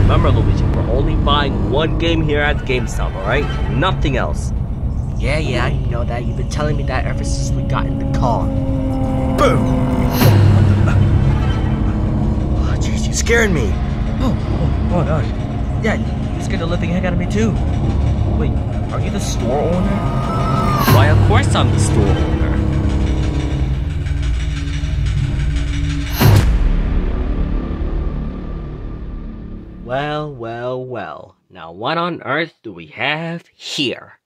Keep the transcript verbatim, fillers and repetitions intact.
Remember, Luigi, we're only buying one game here at GameStop, alright? Nothing else. Yeah, yeah, I know that. You've been telling me that ever since we got in the car. Boom! Oh, jeez, you scared me. Oh, oh, oh, no. Yeah, you scared the living heck out of me, too. Wait, are you the store owner? Why, of course I'm the store owner. Well, well, well. Now what on earth do we have here?